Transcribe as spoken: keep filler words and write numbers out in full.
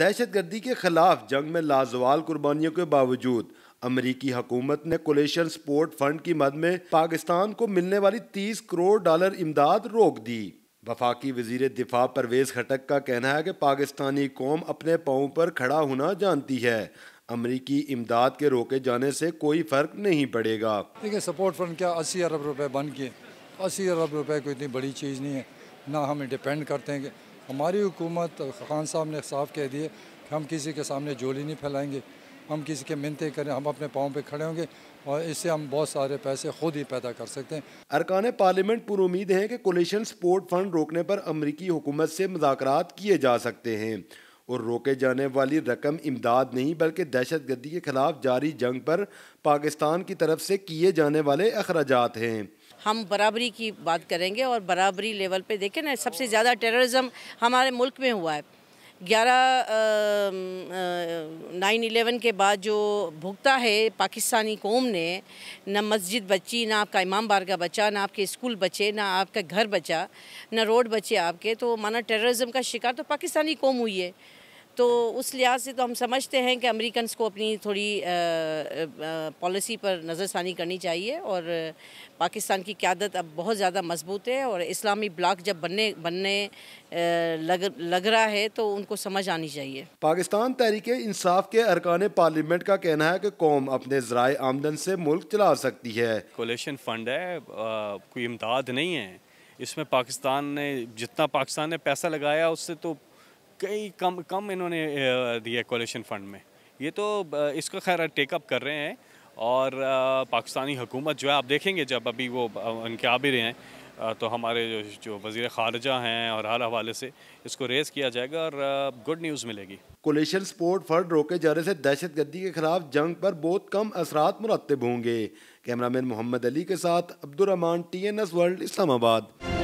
دہشت گردی کے خلاف جنگ میں لازوال قربانیوں کے باوجود امریکی حکومت نے کولیشن سپورٹ فنڈ کی مد میں پاکستان کو ملنے والی تیس کروڑ ڈالر امداد روک دی۔ وفاقی وزیر دفاع پرویز خٹک کا کہنا ہے کہ پاکستانی قوم اپنے پاؤں پر کھڑا ہونا جانتی ہے، امریکی امداد کے روکے جانے سے کوئی فرق نہیں پڑے گا۔ دیکھیں سپورٹ فنڈ کیا اسی ارب روپے بن کے اسی ارب روپے کوئی اتنی بڑی چیز نہیں ہے، نہ ہمیں ڈیپینڈ کرتے ہیں کہ ہماری حکومت خان صاحب نے صاف کہہ دیے کہ ہم کسی کے سامنے جولی نہیں پھیلائیں گے، ہم کسی کے منتیں کریں، ہم اپنے پاؤں پہ کھڑے ہوں گے اور اس سے ہم بہت سارے پیسے خود ہی پیدا کر سکتے ہیں۔ ارکان پارلیمنٹ پر امید ہیں کہ کولیشن سپورٹ فنڈ روکنے پر امریکی حکومت سے مذاکرات کیے جا سکتے ہیں اور روکے جانے والی رقم امداد نہیں بلکہ دہشت گردی کے خلاف جاری جنگ پر پاکستان کی طرف سے کیے جانے والے اخراجات ہیں۔ ہم برابری کی بات کریں گے اور برابری لیول پہ دیکھیں نا، سب سے زیادہ ٹیررزم ہمارے ملک میں ہوا ہے۔ گیارہ نائن الیون کے بعد جو بھگتا ہے پاکستانی قوم نے، نہ مسجد بچی، نہ آپ کا امام بارگاہ بچا، نہ آپ کے اسکول بچے، نہ آپ کا گھر بچا، نہ روڈ بچے آپ کے، تو مانا ٹیررزم کا شکار تو پاکستانی قوم ہوئی ہے۔ تو اس لحاظ سے تو ہم سمجھتے ہیں کہ امریکنز کو اپنی تھوڑی پالیسی پر نظر ثانی کرنی چاہیے، اور پاکستان کی قیادت اب بہت زیادہ مضبوط ہے اور اسلامی بلاک جب بننے بننے لگ لگ رہا ہے تو ان کو سمجھ آنی چاہیے۔ پاکستان تحریک انصاف کے ارکان پارلیمنٹ کا کہنا ہے کہ قوم اپنے ذرائع آمدن سے ملک چلا سکتی ہے۔ کولیشن فنڈ ہے، کوئی امداد نہیں ہے اس میں۔ پاکستان نے جتنا پاکستان نے پیسہ لگایا اس سے تو کئی کم کم انہوں نے دیا کولیشن فنڈ میں۔ یہ تو اس کو خیر ٹیک اپ کر رہے ہیں، اور پاکستانی حکومت جو ہے آپ دیکھیں گے جب ابھی وہ ان کے آ بھی رہے ہیں تو ہمارے جو وزیر خارجہ ہیں اور ہر حوالے سے اس کو ریز کیا جائے گا اور گڈ نیوز ملے گی۔ کولیشن سپورٹ فنڈ روکے جانے سے دہشت گردی کے خلاف جنگ پر بہت کم اثرات مرتب ہوں گے۔ کیمرہ مین محمد علی کے ساتھ Abdulrahman, T N S world, اسلام آباد۔